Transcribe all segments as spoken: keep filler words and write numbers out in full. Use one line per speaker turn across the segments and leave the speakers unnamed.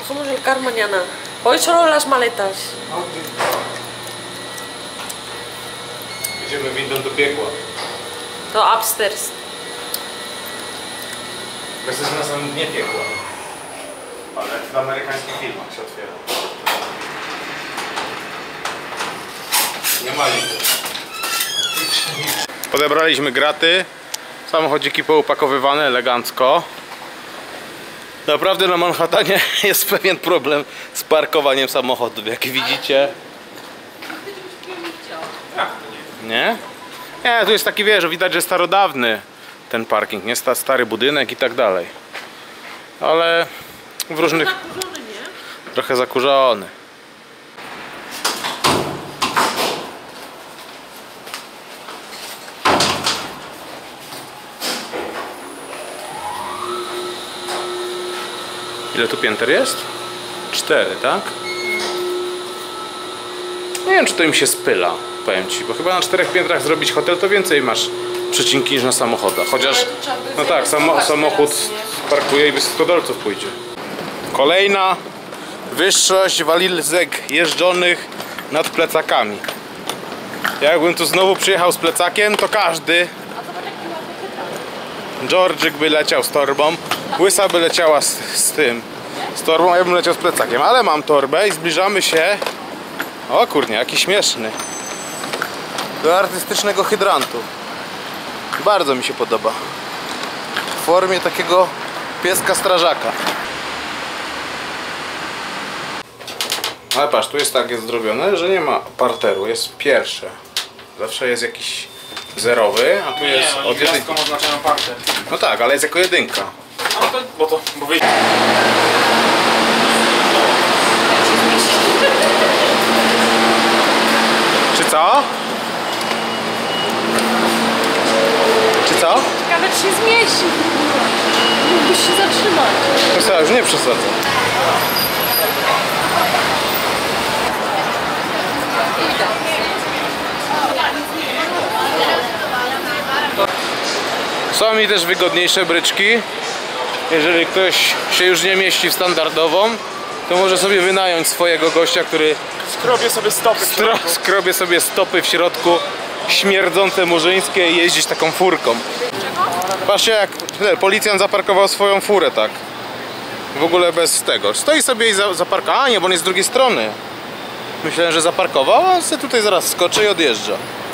Cogemos el car mañana. Hoy solo las maletas.
Idziemy windą do piekła.
To upstairs.
Jesteśmy na samym dnie piekła. Ale w amerykańskich filmach się otwiera. Nie ma liczby. Podebraliśmy graty. Samochodziki poupakowywane elegancko. Naprawdę na Manhattanie jest pewien problem z parkowaniem samochodów, jak widzicie. Nie? Nie, tu jest taki, wiesz, widać, że starodawny ten parking, nie? Stary budynek i tak dalej. Ale w różnych...
Zakurzony, nie?
Trochę zakurzony. Ile tu pięter jest? Cztery, tak? Nie wiem, czy to im się spyla, powiem ci, bo chyba na czterech piętrach zrobić hotel to więcej masz przecinki niż na samochodach. Chociaż, no tak, samo, samochód parkuje i bez stodolców pójdzie. Kolejna wyższość walizek jeżdżonych nad plecakami. Jakbym tu znowu przyjechał z plecakiem, to każdy George'yk by leciał z torbą, Łysa by leciała z, z tym, z torbą, a ja bym leciał z plecakiem. Ale mam torbę i zbliżamy się, o kurnie, jaki śmieszny, do artystycznego hydrantu. Bardzo mi się podoba. W formie takiego pieska strażaka. Ale patrz, tu jest tak jest zrobione, że nie ma parteru, jest pierwsze. Zawsze jest jakiś zerowy, a tu jest
nie,
od jedynki.
Gwiazdką oznaczają parter.
No tak, ale jest jako jedynka.
No to, bo to, bo wyjdzie.
Czy co? Czy co?
Ciekawe, czy się zmieści. Mógłbyś się zatrzymać.
No co, już nie przesadzę. Są mi też wygodniejsze bryczki. Jeżeli ktoś się już nie mieści w standardową, to może sobie wynająć swojego gościa, który
Skrobię sobie stopy.
stro, skrobie sobie stopy w środku, śmierdzące murzyńskie i jeździć taką furką. Patrzcie, jak policjant zaparkował swoją furę tak. W ogóle bez tego. Stoi sobie i za, zaparkował. A nie, bo on jest z drugiej strony. Myślałem, że zaparkował, a sobie tutaj zaraz skoczy i odjeżdża.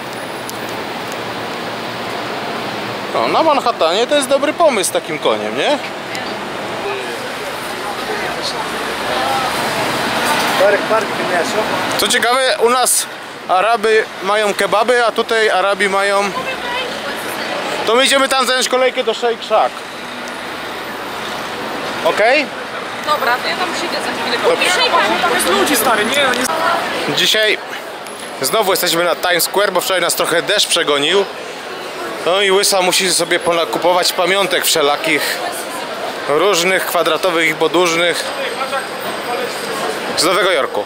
No, na Manhattanie to jest dobry pomysł z takim koniem, nie? Co ciekawe, u nas Araby mają kebaby, a tutaj Arabi mają... To my idziemy tam zająć kolejkę do Shake Shack. Okej? Okay?
Dobra, to ja tam przyjdę za chwilę.
Dobrze.
Tam jest ludzi, stary, nie, nie.
Dzisiaj znowu jesteśmy na Times Square, bo wczoraj nas trochę deszcz przegonił. No i Łysa musi sobie kupować pamiątek wszelakich różnych, kwadratowych i podłużnych z Nowego Jorku.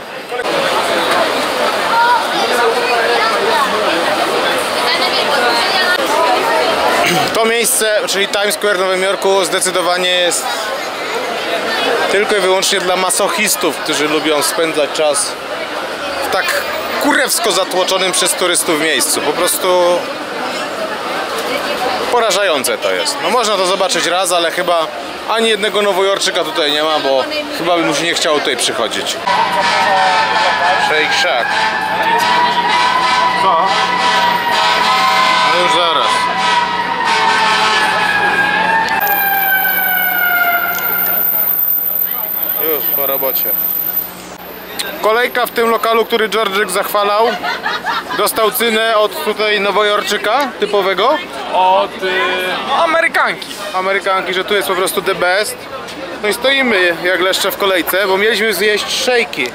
To miejsce, czyli Times Square w Nowym Jorku, zdecydowanie jest tylko i wyłącznie dla masochistów, którzy lubią spędzać czas w tak kurewsko zatłoczonym przez turystów miejscu. Po prostu porażające to jest. No można to zobaczyć raz, ale chyba ani jednego Nowojorczyka tutaj nie ma, bo chyba by mu się nie chciało tutaj przychodzić. Shake Shack. Co? No już zaraz. Już po robocie. Kolejka w tym lokalu, który George'yk zachwalał. Dostał cynę od tutaj Nowojorczyka typowego.
Od y, Amerykanki.
Amerykanki, że tu jest po prostu the best. No i stoimy jak leszcze w kolejce, bo mieliśmy zjeść szejki.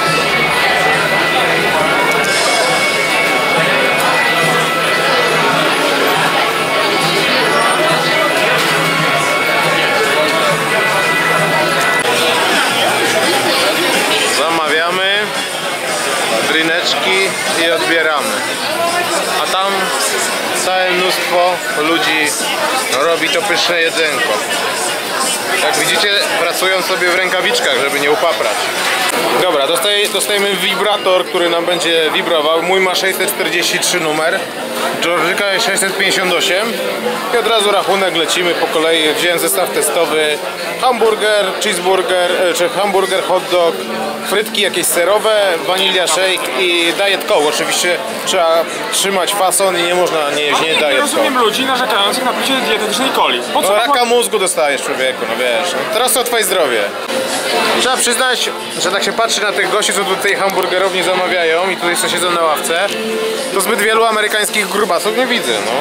Zamawiamy drineczki i odbieramy. A tam całe mnóstwo ludzi robi to pyszne jedzonko. Jak widzicie, pracują sobie w rękawiczkach, żeby nie upaprać. Dobra, dostaje, dostajemy wibrator, który nam będzie wibrował. Mój ma sześćset czterdzieści trzy numer, George'ika jest sześćset pięćdziesiąt osiem. I od razu rachunek, lecimy po kolei. Wziąłem zestaw testowy. Hamburger, cheeseburger, czy hamburger, hot dog, frytki jakieś serowe, wanilia shake i diet coke. Oczywiście trzeba trzymać fason i nie można nie jeść nie
Nie
diet coke.
rozumiem ludzi narzekających na picie dietetycznej coli. Po co
No
tak
raka mózgu dostajesz, człowieku, no wiesz. Teraz o twoje zdrowie. Trzeba przyznać, że tak się patrzy na tych gości, co tutaj hamburgerowni zamawiają i tutaj sobie siedzą na ławce, to zbyt wielu amerykańskich grubasów nie widzę, no.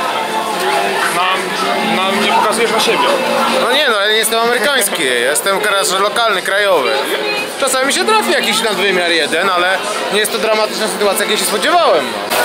nam, nam nie pokazujesz na siebie?
No nie, no ale nie jestem amerykański, jestem teraz lokalny, krajowy. Czasami się trafi jakiś nadwymiar jeden, ale nie jest to dramatyczna sytuacja, jakiej się spodziewałem. No.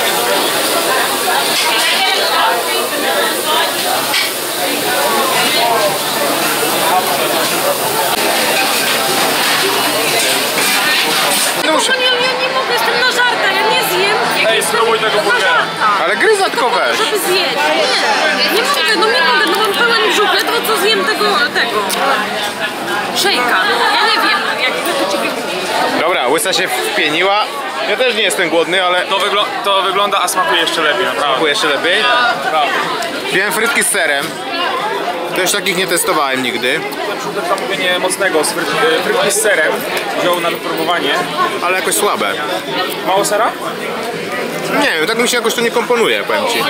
No ja, ja nie mogę, jestem na żarta, ja nie zjem.
Ej, spróbuj tego
na
burgera.
żarta.
Ale gryza tylko weź.
Żeby zjeść. Nie, nie mogę, no nie mogę, no mam pełen brzuch, ledwo co zjem tego, tego. Szejka. Ja nie wiem, jak to ciebie mówi.
Dobra, łysa się wpieniła. Ja też nie jestem głodny, ale
To, wygl to wygląda, a smakuje jeszcze lepiej, naprawdę.
smakuje jeszcze lepiej.
Naprawdę.
Wziąłem frytki z serem. Też takich nie testowałem nigdy.
Na przykład zamówienie mocnego z frytki, frytki z serem wziął na wypróbowanie.
Ale jakoś słabe.
Mało sera?
Nie wiem, tak mi się jakoś to nie komponuje, powiem ci.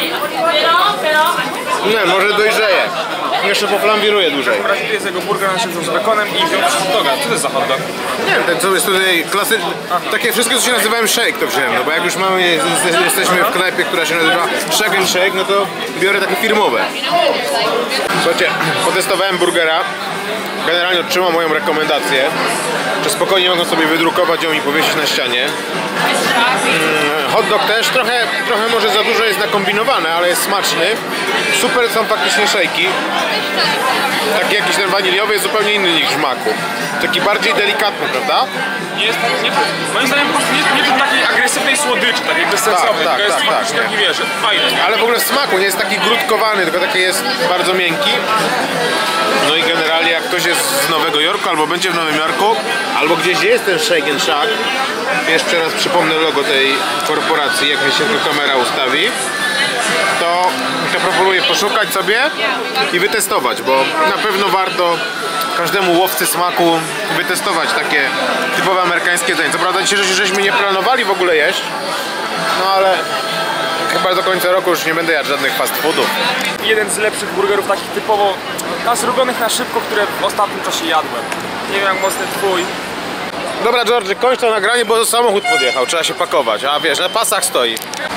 Nie, może dojrzeje. Jeszcze poflambiruję dłużej.
W razie jest jego burger, na przykład z bekonem i wziął hot doga. Co to jest za hot dog?
Nie wiem, ten co jest tutaj klasy... Takie wszystkie, co się nazywają shake, to wziąłem, no bo jak już mamy, jesteśmy w knajpie, która się nazywa Shake and Shake, no to biorę takie firmowe. Słuchajcie, potestowałem burgera. Generalnie otrzymam moją rekomendację, że spokojnie mogą sobie wydrukować ją i powiesić na ścianie. Mm, hot dog też, trochę, trochę może za dużo jest nakombinowane, ale jest smaczny. Super są faktycznie szejki. Taki jakiś ten waniliowy jest zupełnie inny niż w maku. Taki bardziej delikatny, prawda?
Nie jest, nie, moim zdaniem po prostu nie, nie do takiej agresywnej słodyczy, takiej bezsensownej,
Tak, tak,
tylko jest
tak,
faktycznie
tak,
taki, wiesz, fajny.
Ale w ogóle w smaku nie jest taki grudkowany, tylko taki jest bardzo miękki. No i generalnie jak ktoś jest z Nowego Jorku, albo będzie w Nowym Jorku, albo gdzieś jest ten Shake and Shack, jeszcze raz przypomnę logo tej korporacji, jak mi się tu kamera ustawi, to, to proponuję poszukać sobie i wytestować, bo na pewno warto każdemu łowcy smaku wytestować takie typowe amerykańskie jedzenie. Co prawda dzisiaj żeśmy nie planowali w ogóle jeść, no ale chyba do końca roku już nie będę jadł żadnych fast foodów.
Jeden z lepszych burgerów, takich typowo na zrobionych na szybko, które w ostatnim czasie jadłem. Nie wiem jak mocny twój.
Dobra, George, kończ to nagranie, bo samochód podjechał, trzeba się pakować, a wiesz, na pasach stoi.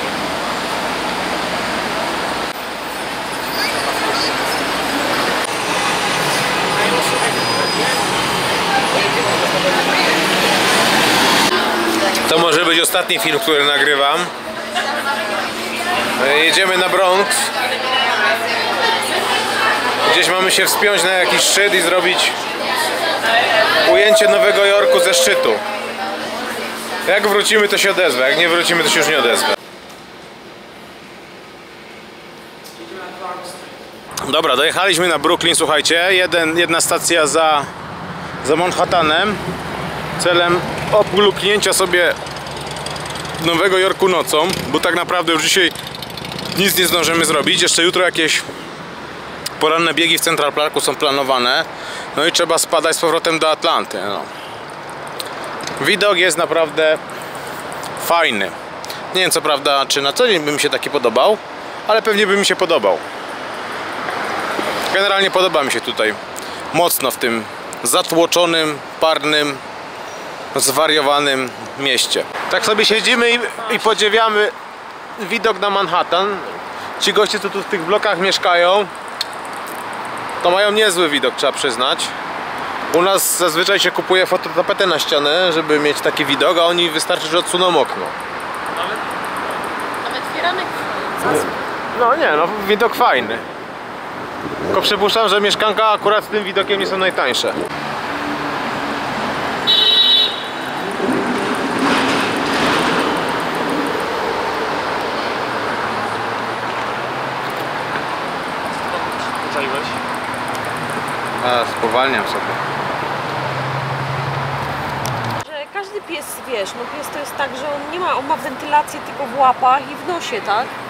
To może być ostatni film, który nagrywam. Jedziemy na Bronx. Gdzieś mamy się wspiąć na jakiś szczyt i zrobić ujęcie Nowego Jorku ze szczytu. Jak wrócimy, to się odezwę, jak nie wrócimy, to się już nie odezwę. Dobra, dojechaliśmy na Brooklyn, słuchajcie. Jeden, jedna stacja za, za Manhattanem. Celem opluknięcia sobie Nowego Jorku nocą, bo tak naprawdę już dzisiaj nic nie zdążymy zrobić. Jeszcze jutro jakieś poranne biegi w Central Parku są planowane. No i trzeba spadać z powrotem do Atlanty. No. Widok jest naprawdę fajny. Nie wiem co prawda, czy na co dzień by mi się taki podobał, ale pewnie by mi się podobał. Generalnie podoba mi się tutaj mocno w tym zatłoczonym, parnym, zwariowanym mieście. Tak sobie siedzimy i, i podziwiamy widok na Manhattan. Ci goście, co tu w tych blokach mieszkają, to mają niezły widok, trzeba przyznać. U nas zazwyczaj się kupuje fototapetę na ścianę, żeby mieć taki widok, a oni wystarczy, że odsuną okno.
Nawet firanek.
No nie, no widok fajny. Tylko przypuszczam, że mieszkanka akurat z tym widokiem nie są najtańsze.
Czaiłeś?
A Spowalniam sobie.
Że każdy pies, wiesz, no pies to jest tak, że on nie ma, on ma wentylację tylko w łapach i w nosie, tak?